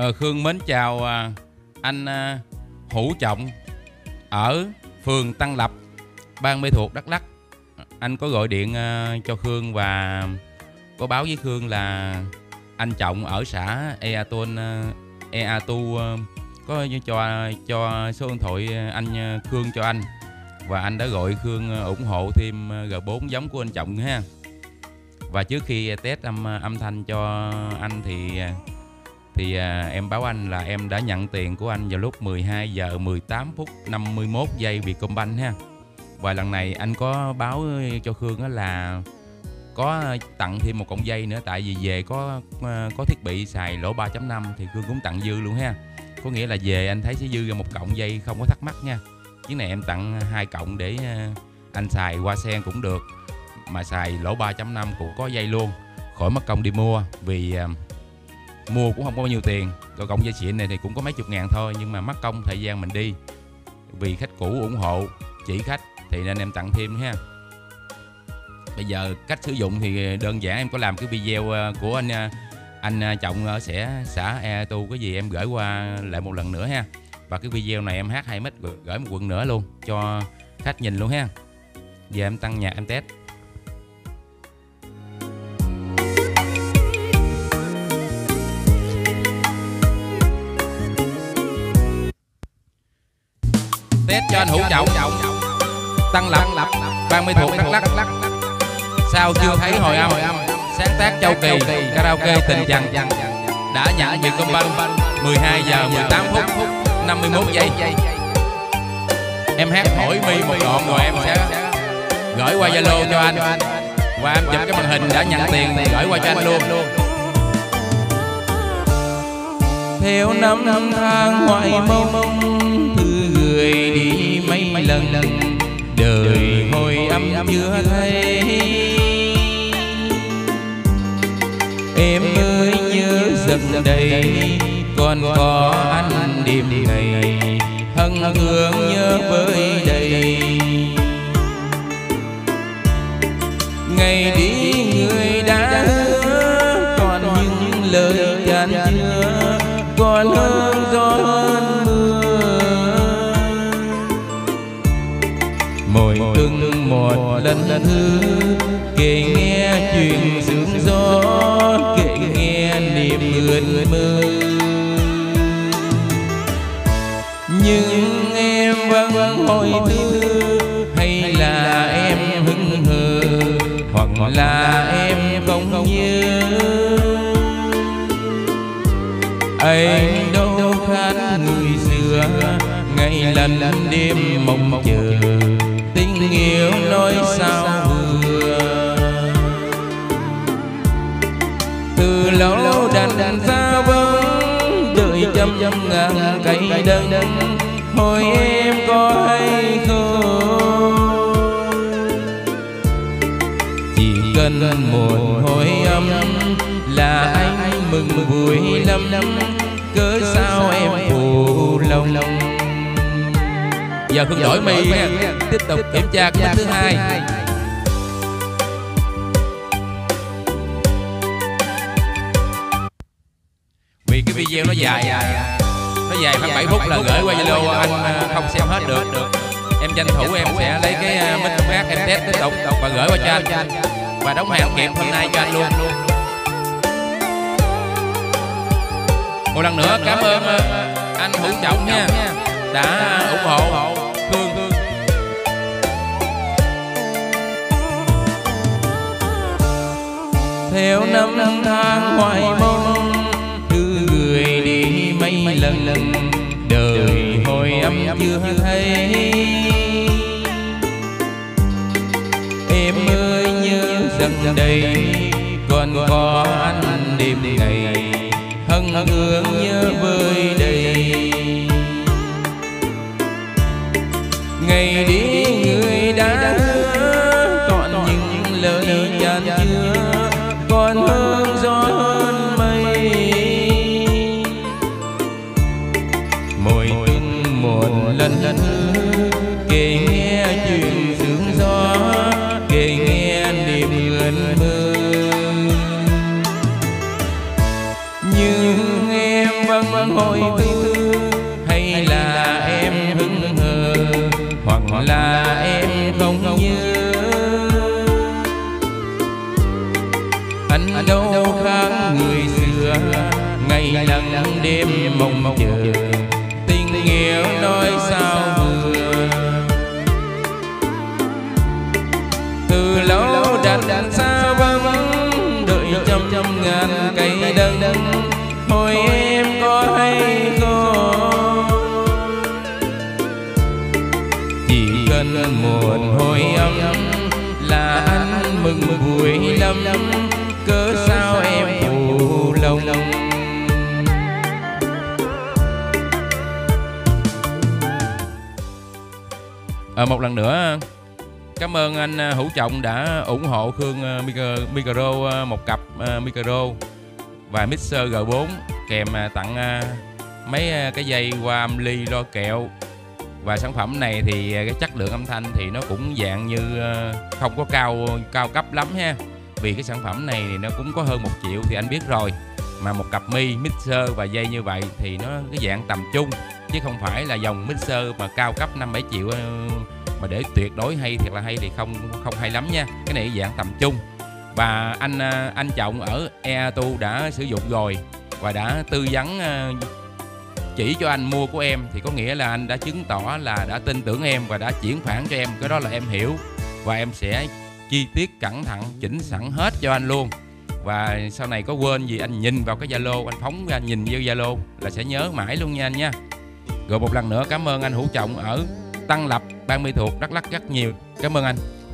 Khương mến chào anh Hữu Trọng ở phường Tân Lập, Ban Mê Thuột, Đắk Lắk. Anh có gọi điện cho Khương và có báo với Khương là anh Trọng ở xã Ea Tu có cho số điện thoại anh Khương cho anh, và anh đã gọi Khương ủng hộ thêm G4 giống của anh Trọng ha. Và trước khi test âm thanh cho anh thì em báo anh là em đã nhận tiền của anh vào lúc 12 giờ 18 phút 51 giây Vietcombank ha. Và lần này anh có báo cho Khương là có tặng thêm một cọng dây nữa, tại vì về có thiết bị xài lỗ 3.5 thì Khương cũng tặng dư luôn ha. Có nghĩa là về anh thấy sẽ dư ra một cọng dây không có thắc mắc nha. Cái này em tặng 2 cọng để anh xài qua sen cũng được, mà xài lỗ 3.5 cũng có dây luôn, khỏi mất công đi mua, vì mua cũng không có bao nhiêu tiền. Rồi cọng dây xịn này thì cũng có mấy chục ngàn thôi, nhưng mà mất công thời gian mình đi, vì khách cũ ủng hộ chỉ khách thì nên em tặng thêm ha. Bây giờ cách sử dụng thì đơn giản, em có làm cái video của anh Trọng ở xã Ea Tu, cái gì em gửi qua lại một lần nữa ha. Và cái video này em hát 2 mic gửi một quần nữa luôn cho khách nhìn luôn ha. Giờ em tăng nhạc em test. Test cho anh Hữu Trọng, Tân Lập, Ban Mê Thuột, Đắk Lắk. Sao chưa thấy hồi âm? Sáng tác Châu Kỳ, karaoke Tình Dần đã nhận Vietcombank 12 giờ 18 phút 51 giây. Em hát hỏi mi một đoạn rồi em sẽ gửi qua Zalo cho anh, và em chụp cái màn hình đã nhận tiền gửi qua cho anh luôn. Theo năm tháng hoài mong thư người đi mấy lần, đời hồi âm chưa thấy. Em ơi nhớ dần đây còn có anh đêm ngày, hân thương nhớ với đây. Ngày đi người đã hứa, còn những lời chan chứa còn hơn gió hơn mưa. Mỗi từng một lần thứ kể nghe chuyện sương gió, kể nghe niềm ước mơ. Nhưng em vẫn hỏi thư, hay là em hững hờ, hoặc là em không nhớ. Anh đâu khác người xưa, ngày lần đêm mong chờ, tình yêu nói sao vừa. Từ lâu đành ra vắng, đợi trăm ngàn cây đắng, hỏi em có hay không. Chỉ cần một hồi âm là anh mừng vui lắm, cớ sao em phụ lòng. Giờ Khương đổi mi nha, tiếp tục kiểm tra cái thứ hai. Vì cái video nó dài khoảng 7 phút là gửi qua Zalo anh không xem hết được. Em tranh thủ em sẽ lấy cái mic khác em test tiếp tục và gửi qua cho anh, và đóng hàng kịp hôm nay cho anh luôn. Một lần nữa cảm ơn anh Hữu Trọng nha, đã ủng hộ Khương. Theo năm tháng hoài mong thư người đi mấy lần, đời hồi âm chưa thấy. Em ơi nhớ rằng đây còn có anh đêm ngày, hân thương nhớ với đây. Ngày đi người đã hứa, còn những lời chan chứa còn hơn gió hơn mây. Mỗi tuần một lần kể nghe chuyện sương gió, kể nghe niềm ước mơ. Nhưng em vẫn ôi tư, hay là em hững hờ, hoặc là em không nhớ. Anh đâu khác người xưa, ngày lặng đêm mong chờ, tình nghĩa nói sao vừa. Từ lâu đặt xa vắng, đợi trăm ngàn cây đắng, hỏi em có hay không. Chỉ cần một hồi âm là anh mừng vui lắm, cớ sao em phụ lòng. Một lần nữa cảm ơn anh Hữu Trọng đã ủng hộ Khương micro, một cặp micro và mixer G4 kèm tặng mấy cái dây qua âm ly lo kẹo. Và sản phẩm này thì cái chất lượng âm thanh thì nó cũng dạng như không có cao cấp lắm ha. Vì cái sản phẩm này thì nó cũng có hơn 1 triệu thì anh biết rồi. Mà một cặp mixer và dây như vậy thì nó cái dạng tầm trung, chứ không phải là dòng mixer mà cao cấp 5-7 triệu mà để tuyệt đối hay thiệt là hay thì không hay lắm nha. Cái này dạng tầm trung. Và anh Trọng ở EATU đã sử dụng rồi và đã tư vấn chỉ cho anh mua của em, thì có nghĩa là anh đã chứng tỏ là đã tin tưởng em và đã chuyển khoản cho em. Cái đó là em hiểu, và em sẽ chi tiết cẩn thận chỉnh sẵn hết cho anh luôn. Và sau này có quên gì anh nhìn vào cái Zalo, anh phóng ra nhìn vô Zalo là sẽ nhớ mãi luôn nha anh nha. Rồi một lần nữa cảm ơn anh Hữu Trọng ở Tân Lập, Ban Mê Thuột, Đắk Lắk rất nhiều. Cảm ơn anh.